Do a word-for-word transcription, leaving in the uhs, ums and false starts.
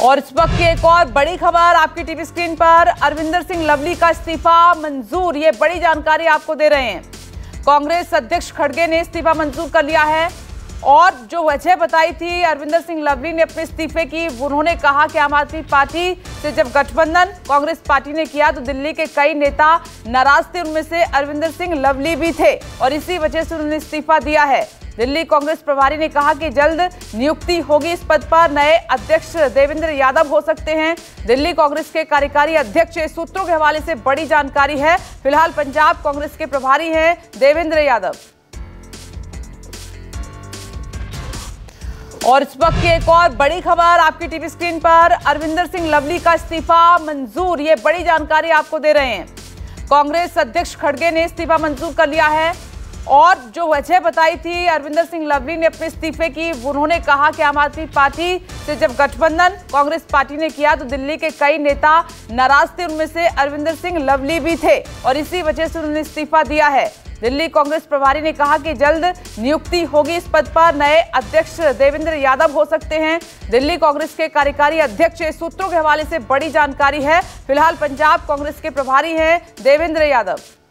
और इस वक्त की एक और बड़ी खबर आपकी टीवी स्क्रीन पर, अरविंदर सिंह लवली का इस्तीफा मंजूर। ये बड़ी जानकारी आपको दे रहे हैं। कांग्रेस अध्यक्ष खड़गे ने इस्तीफा मंजूर कर लिया है और जो वजह बताई थी अरविंदर सिंह लवली ने अपने इस्तीफे की, उन्होंने कहा कि आम आदमी पार्टी से जब गठबंधन कांग्रेस पार्टी ने किया तो दिल्ली के कई नेता नाराज थे, उनमें से अरविंदर सिंह लवली भी थे और इसी वजह से उन्होंने इस्तीफा दिया है। दिल्ली कांग्रेस प्रभारी ने कहा कि जल्द नियुक्ति होगी इस पद पर। नए अध्यक्ष देवेंद्र यादव हो सकते हैं। दिल्ली कांग्रेस के कार्यकारी अध्यक्ष सूत्रों के हवाले से बड़ी जानकारी है। फिलहाल पंजाब कांग्रेस के प्रभारी हैं देवेंद्र यादव। और इस वक्त की एक और बड़ी खबर आपकी टीवी स्क्रीन पर, अरविंदर सिंह लवली का इस्तीफा मंजूर। ये बड़ी जानकारी आपको दे रहे हैं। कांग्रेस अध्यक्ष खड़गे ने इस्तीफा मंजूर कर लिया है और जो वजह बताई थी अरविंदर सिंह लवली ने अपने इस्तीफे की, उन्होंने कहा कि आम आदमी पार्टी से जब गठबंधन कांग्रेस पार्टी ने किया तो दिल्ली के कई नेता नाराज थे, उनमें से अरविंदर सिंह लवली भी थे और इसी वजह से उन्होंने इस्तीफा दिया है। दिल्ली कांग्रेस प्रभारी ने कहा कि जल्द नियुक्ति होगी इस पद पर। नए अध्यक्ष देवेंद्र यादव हो सकते हैं। दिल्ली कांग्रेस के कार्यकारी अध्यक्ष सूत्रों के हवाले से बड़ी जानकारी है। फिलहाल पंजाब कांग्रेस के प्रभारी हैं देवेंद्र यादव।